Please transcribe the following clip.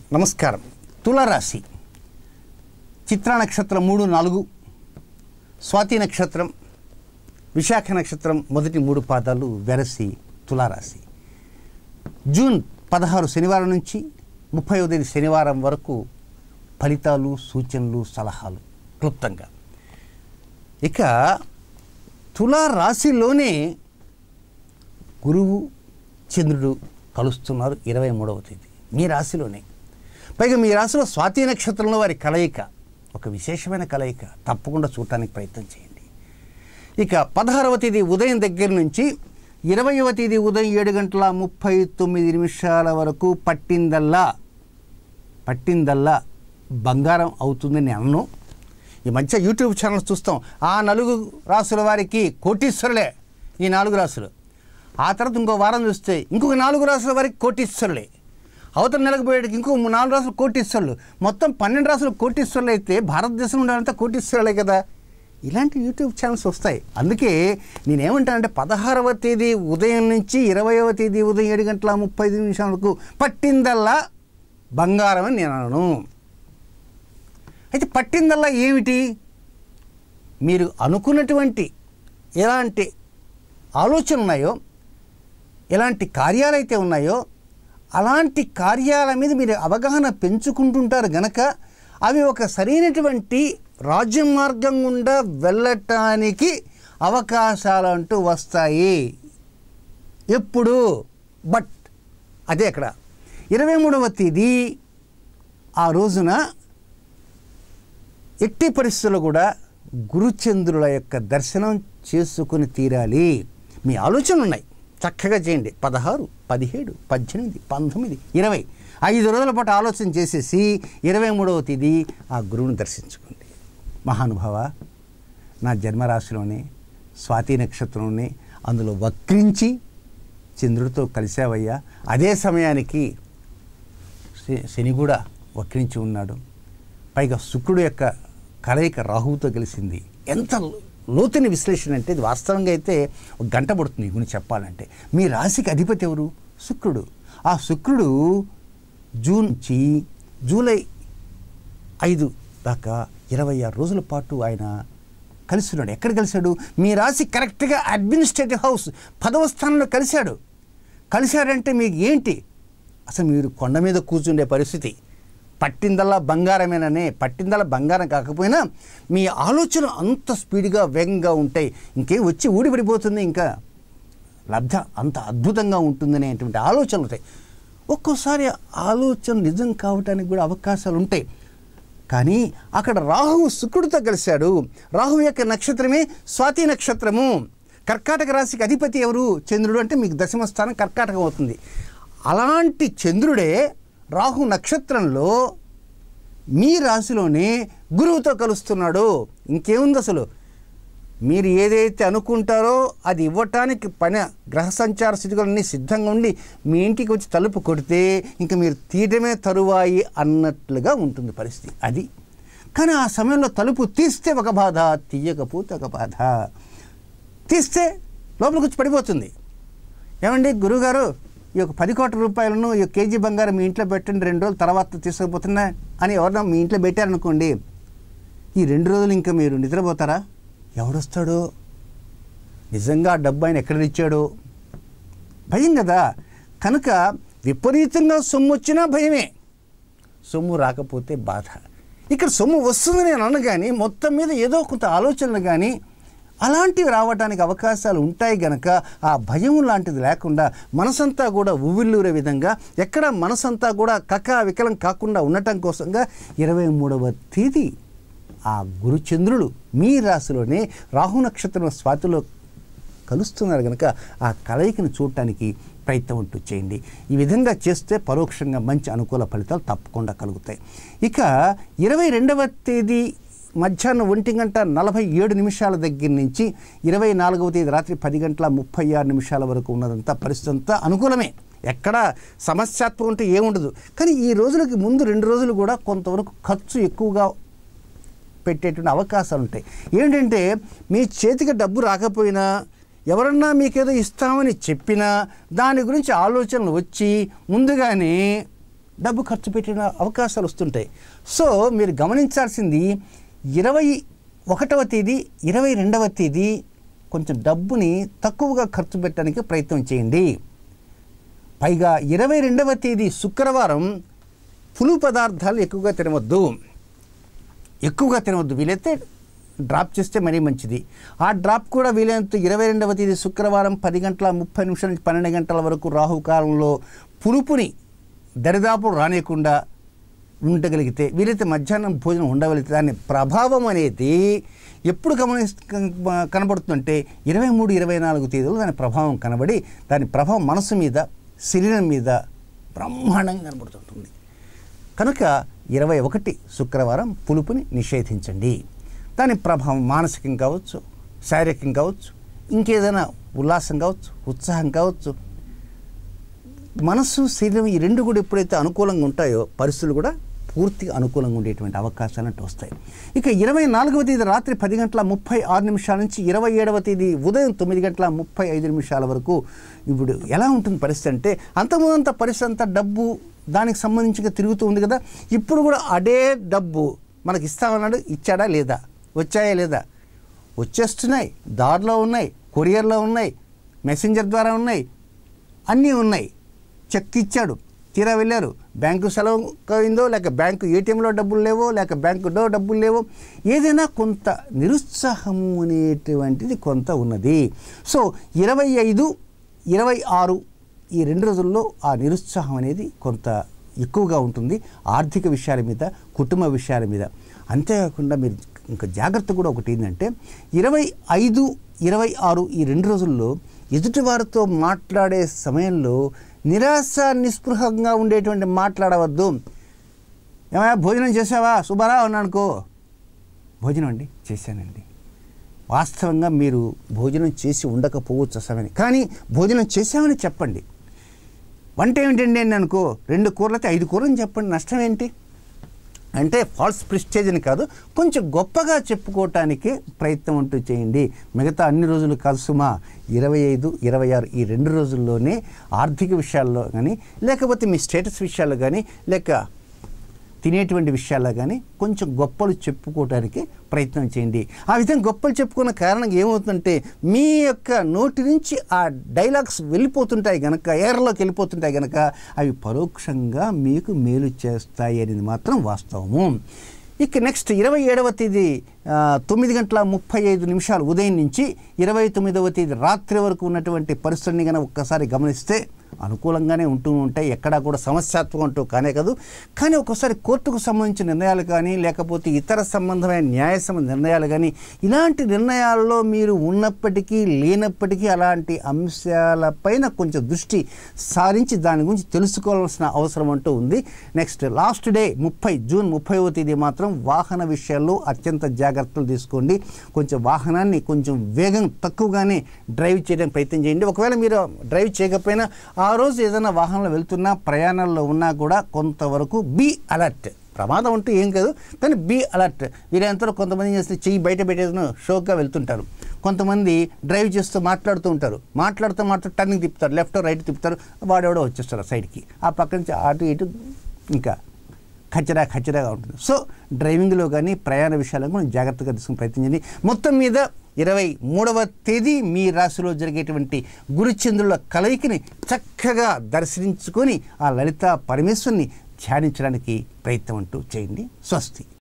నమస్కారం. తులారాశి చిత్రా నక్షత్రం 3, 4, స్వాతి నక్షత్రం, విశాఖ నక్షత్రం మొదటి 3 పాదాలు వెరసి తులారాశి. జూన్ 16 శనివారం నుంచి 30వ తేదీ శనివారం వరకు ఫలితాలు, సూచనలు, సలహాలు క్లుప్తంగా. ఇక తులారాశిలోనే గురువు, చంద్రుడు కలుస్తున్నారు 23వ తేదీ మీ రాశిలోనే. పైగా మీ రాశిలో స్వాతి నక్షత్రంలో వారి కలయిక ఒక విశేషమైన కలయిక. తప్పకుండా చూడటానికి ప్రయత్నం చేయండి. ఇక 16వ తేదీ ఉదయం దగ్గర నుంచి 20వ తేదీ ఉదయం 7:39 వరకు పట్టిందల్లా బంగారం అవుతుందని అన్ను. ఈ మధ్య యూట్యూబ్ ఛానల్స్ చూస్తాం. ఆ 4 రాసుల వారికి కోటీశ్వరులే ఈ 4 రాసులు. ఆ తర్వాత ఇంకో వారం చూస్తే ఇంకొక 4 రాసుల వారికి కోటీశ్వరులే. అవతల నెలకు పోయేటికి ఇంకో 4 రాసులు కోటీశ్వరులు. మొత్తం 12 రాసులు కోటీశ్వరులు అయితే భారతదేశం ఉండాలంతా కోటీశ్వరులే కదా. ఇలాంటి యూట్యూబ్ ఛానల్స్ వస్తాయి. అందుకే నేనేమంటానంటే 16వ తేదీ ఉదయం నుంచి 20వ తేదీ ఉదయం 7:35 వరకు పట్టిందల్లా బంగారం అని నేను అనను. అయితే పట్టిందల్లా ఏమిటి? మీరు అనుకున్నటువంటి ఎలాంటి ఆలోచనలు ఉన్నాయో, ఎలాంటి కార్యాలైతే ఉన్నాయో అలాంటి కార్యాల మీద మీరు అవగాహన పెంచుకుంటుంటారు గనక అవి ఒక సరైనటువంటి రాజమార్గం గుండా వెళ్ళటానికి అవకాశాలు అంటూ వస్తాయి. ఎప్పుడు? బట్ అదే అక్కడ 23వ తేదీ ఆ రోజున ఎట్టి పరిస్థితుల్లో కూడా గురుచంద్రుల యొక్క దర్శనం చేసుకుని తీరాలి. మీ ఆలోచనలు ఉన్నాయి, చక్కగా చేయండి. 16, 17, 18, 19, 20 5 రోజుల పాటు ఆలోచన చేసేసి 23వ తేదీ ఆ గురువుని దర్శించుకోండి. మహానుభావ, నా జన్మరాశిలోనే స్వాతి నక్షత్రంలోనే అందులో వక్రించి చంద్రుడితో కలిసావయ్యా. అదే సమయానికి శని కూడా వక్రించి ఉన్నాడు. పైగా శుక్రుడు యొక్క కలయిక రాహువుతో కలిసింది. ఎంత లోతైన విశ్లేషణ అంటే ఇది వాస్తవంగా అయితే ఒక గంట పడుతుంది గురించి చెప్పాలంటే. మీ రాశికి అధిపతి ఎవరు? శుక్రుడు. ఆ శుక్రుడు జూన్ నుంచి జూలై 5 దాకా 26 రోజుల పాటు ఆయన కలిసినాడు. ఎక్కడ కలిశాడు? మీ రాశి కరెక్ట్గా అడ్మినిస్ట్రేటివ్ హౌస్ 10వ స్థానంలో కలిశాడంటే మీకు ఏంటి? అసలు మీరు కొండ మీద కూర్చుండే పరిస్థితి. పట్టిందల్లా బంగారమేననే. పట్టిందల్లా బంగారం కాకపోయినా మీ ఆలోచన అంత స్పీడ్గా వేగంగా ఉంటాయి. ఇంకేం వచ్చి ఊడిపడిపోతుంది, ఇంకా లబ్ధ అంత అద్భుతంగా ఉంటుందనేటువంటి ఆలోచనలు ఉంటాయి. ఒక్కోసారి ఆలోచన నిజం కావటానికి కూడా అవకాశాలు ఉంటాయి. కానీ అక్కడ రాహువు శుక్రుడితో కలిశాడు. రాహువు యొక్క నక్షత్రమే స్వాతి నక్షత్రము. కర్కాటక రాశికి అధిపతి ఎవరు? చంద్రుడు. అంటే మీకు 10వ స్థానం కర్కాటకం అవుతుంది. అలాంటి చంద్రుడే రాహు నక్షత్రంలో మీ రాశిలోనే గురువుతో కలుస్తున్నాడు. ఇంకేముంది అసలు? మీరు ఏదైతే అనుకుంటారో అది ఇవ్వటానికి పని గ్రహ సంచార స్థితిగతులన్నీ సిద్ధంగా ఉండి మీ ఇంటికి వచ్చి తలుపు కొడితే ఇంకా మీరు తీయటమే తరువాయి అన్నట్లుగా ఉంటుంది పరిస్థితి అది. కానీ ఆ సమయంలో తలుపు తీస్తే ఒక బాధ, తీయకపోతే ఒక బాధ. తీస్తే లోపలికి వచ్చి పడిపోతుంది. ఏమండి గురువుగారు, ఈ యొక్క 10 కోట్ల రూపాయలను ఈ కేజీ బంగారం మీ ఇంట్లో పెట్టండి, 2 రోజుల తర్వాత తీసుకుపోతున్నా అని ఎవరన్నా మీ ఇంట్లో పెట్టారనుకోండి, ఈ 2 రోజులు ఇంకా మీరు నిద్రపోతారా? ఎవడొస్తాడో, నిజంగా ఆ డబ్బు ఆయన ఎక్కడ ఇచ్చాడో భయం కదా. కనుక విపరీతంగా సొమ్ము వచ్చినా భయమే, సొమ్ము రాకపోతే బాధ. ఇక్కడ సొమ్ము వస్తుందని నేను అను, కానీ మొత్తం మీద ఏదో కొంత ఆలోచనలు కానీ అలాంటివి రావడానికి అవకాశాలు ఉంటాయి. గనక ఆ భయం లాంటిది లేకుండా మనసంతా కూడా ఉవ్విల్లూరే విధంగా, ఎక్కడ మనసంతా కూడా వికలం కాకుండా ఉండటం కోసంగా 23వ తేదీ ఆ గురుచంద్రుడు మీ రాశిలోనే రాహు నక్షత్రం స్వాతిలో కలుస్తున్నారు. కనుక ఆ కలయికను చూడటానికి ప్రయత్నం ఉంటూ చేయండి. ఈ విధంగా చేస్తే పరోక్షంగా మంచి అనుకూల ఫలితాలు తప్పకుండా కలుగుతాయి. ఇక 22వ తేదీ మధ్యాహ్నం 1:47 దగ్గర నుంచి 24వ తేదీ రాత్రి 10:36 వరకు ఉన్నదంతా పరిస్థితి అంతా అనుకూలమే. ఎక్కడ సమస్యాత్మకం ఉంటే ఏముండదు. కానీ ఈ రోజులకి ముందు 2 రోజులు కూడా కొంతవరకు ఖర్చు ఎక్కువగా పెట్టేటువంటి అవకాశాలు ఉంటాయి. ఏంటంటే మీ చేతికి డబ్బు రాకపోయినా, ఎవరన్నా మీకేదో ఇస్తామని చెప్పినా దాని గురించి ఆలోచనలు వచ్చి ముందుగానే డబ్బు ఖర్చు పెట్టిన అవకాశాలు వస్తుంటాయి. సో మీరు గమనించాల్సింది 21వ తేదీ 22వ తేదీ కొంచెం డబ్బుని తక్కువగా ఖర్చు పెట్టడానికి ప్రయత్నం చేయండి. పైగా 22వ తేదీ శుక్రవారం పులుపు పదార్థాలు ఎక్కువగా తినవద్దు. వీలైతే డ్రాప్ చేస్తే మరీ మంచిది. ఆ డ్రాప్ కూడా వీలైనంత 22వ తేదీ శుక్రవారం 10:30 నుంచి 12 గంటల వరకు రాహుకాలంలో పులుపుని దరిదాపు రానియకుండా ఉండగలిగితే, వీలైతే మధ్యాహ్నం భోజనం ఉండగలిగితే దాని ప్రభావం అనేది ఎప్పుడు కనబడుతుందంటే 23, 24 తేదీలు దాని ప్రభావం కనబడి దాని ప్రభావం మనసు మీద, శరీరం మీద బ్రహ్మాండంగా కనబడుతుంటుంది. కనుక 21 శుక్రవారం పులుపుని నిషేధించండి. దాని ప్రభావం మానసికం కావచ్చు, శారీరకం కావచ్చు, ఇంకేదైనా ఉల్లాసం కావచ్చు, ఉత్సాహం కావచ్చు, మనస్సు శరీరం ఈ రెండు కూడా ఎప్పుడైతే అనుకూలంగా ఉంటాయో పరిస్థితులు కూడా పూర్తిగా అనుకూలంగా ఉండేటువంటి అవకాశాలు అంటే వస్తాయి. ఇక 24వ తేదీ రాత్రి 10:36 నుంచి 27వ తేదీ ఉదయం 9:35 వరకు ఇప్పుడు ఎలా ఉంటుంది పరిస్థితి అంటే, అంతకుముందంత పరిస్థితి అంతా డబ్బు దానికి సంబంధించిగా తిరుగుతూ ఉంది కదా. ఇప్పుడు కూడా అదే డబ్బు మనకి ఇస్తామన్నాడు, ఇచ్చాడా లేదా, వచ్చాయా లేదా, వచ్చేస్తున్నాయి, దారిలో ఉన్నాయి, కొరియర్లో ఉన్నాయి, మెసెంజర్ ద్వారా ఉన్నాయి, అన్నీ ఉన్నాయి. చెక్ ఇచ్చాడు, తీరా వెళ్ళారు, బ్యాంకు సెలవు అయిందో, లేక బ్యాంకు ఏటీఎంలో డబ్బులు లేవో, లేక బ్యాంకులో డబ్బులు లేవో, ఏదైనా కొంత నిరుత్సాహము అనేటువంటిది కొంత ఉన్నది. సో 25, 26 ఈ 2 రోజుల్లో ఆ నిరుత్సాహం అనేది కొంత ఎక్కువగా ఉంటుంది ఆర్థిక విషయాల మీద, కుటుంబ విషయాల మీద. అంతేకాకుండా మీరు ఇంకా జాగ్రత్త కూడా ఒకటి ఏంటంటే 25, 26 ఈ 2 రోజుల్లో ఎదుటివారితో మాట్లాడే సమయంలో నిరాశ నిస్పృహంగా ఉండేటువంటి మాట్లాడవద్దు. ఏమయ్యా భోజనం చేసావా, శుభారా అన్నానుకో, భోజనం అండి చేశానండి. వాస్తవంగా మీరు భోజనం చేసి ఉండకపోవచ్చు సమయం, కానీ భోజనం చేసామని చెప్పండి. వంట ఏమిటండి అని అనుకో, 2 కూరలైతే 5 కూరని చెప్పండి, నష్టం ఏంటి? అంటే ఫాల్స్ ప్రెస్టేజ్ అని కాదు, కొంచెం గొప్పగా చెప్పుకోవటానికి ప్రయత్నం అంటూ చేయండి. మిగతా అన్ని రోజులు కాదు సుమా, 25, 26 ఈ 2 రోజుల్లోనే ఆర్థిక విషయాల్లో కానీ, లేకపోతే మీ స్టేటస్ విషయాల్లో కానీ, లేక తినేటువంటి విషయాల్లో కానీ కొంచెం గొప్పలు చెప్పుకోవడానికి ప్రయత్నం చేయండి. ఆ విధంగా గొప్పలు చెప్పుకున్న కారణంగా ఏమవుతుందంటే మీ యొక్క నోటి నుంచి ఆ డైలాగ్స్ వెళ్ళిపోతుంటాయి కనుక, ఎయిర్లోకి వెళ్ళిపోతుంటాయి కనుక అవి పరోక్షంగా మీకు మేలు చేస్తాయి అనేది మాత్రం వాస్తవము. ఇక నెక్స్ట్ 27వ తేదీ 9:35 ఉదయం నుంచి 29వ తేదీ రాత్రి వరకు ఉన్నటువంటి పరిస్థితిని కనుక ఒక్కసారి గమనిస్తే అనుకూలంగానే ఉంటూ ఉంటాయి. ఎక్కడా కూడా సమస్యాత్మకం అంటూ కానే కాదు. కానీ ఒక్కోసారి కోర్టుకు సంబంధించిన నిర్ణయాలు కానీ, లేకపోతే ఇతర సంబంధమైన న్యాయ నిర్ణయాలు కానీ, ఇలాంటి నిర్ణయాల్లో మీరు ఉన్నప్పటికీ లేనప్పటికీ అలాంటి అంశాలపైన కొంచెం దృష్టి సారించి దాని గురించి తెలుసుకోవాల్సిన అవసరం అంటూ ఉంది. నెక్స్ట్ లాస్ట్ డే జూన్ 30వ తేదీ మాత్రం వాహన విషయాల్లో అత్యంత జాగ్రత్తలు తీసుకోండి. కొంచెం వాహనాన్ని కొంచెం వేగం తక్కువగానే డ్రైవ్ చేయడానికి ప్రయత్నం చేయండి. ఒకవేళ మీరు డ్రైవ్ చేయకపోయినా ఆ రోజు ఏదైనా వాహనంలో వెళ్తున్నా, ప్రయాణాల్లో ఉన్నా కూడా కొంతవరకు బీ అలర్ట్. ప్రమాదం అంటూ ఏం కాదు, కానీ బీ అలర్ట్. వీరంతా కొంతమంది చేస్తే చెయ్యి బయట పెట్టేసిన షోక్గా వెళ్తుంటారు. కొంతమంది డ్రైవ్ చేస్తూ మాట్లాడుతూ ఉంటారు, మాట్లాడుతూ టర్నింగ్ తిప్పుతారు, లెఫ్ట్ రైట్ తిప్పుతారు, వాడెవడో వచ్చేస్తారు సైడ్కి, ఆ పక్క నుంచి అటు ఇటు ఇంకా ఖచ్చితంగా ఉంటుంది. సో డ్రైవింగ్లో కానీ ప్రయాణ విషయాల్లో కూడా జాగ్రత్తగా తీసుకుని ప్రయత్నం చేయండి. మొత్తం మీద 23వ తేదీ మీ రాశిలో జరిగేటువంటి గురుచంద్రుల కలయికని చక్కగా దర్శించుకొని ఆ లలితా పరమేశ్వరుని ధ్యానించడానికి ప్రయత్నం అంటూ చేయండి. స్వస్తి.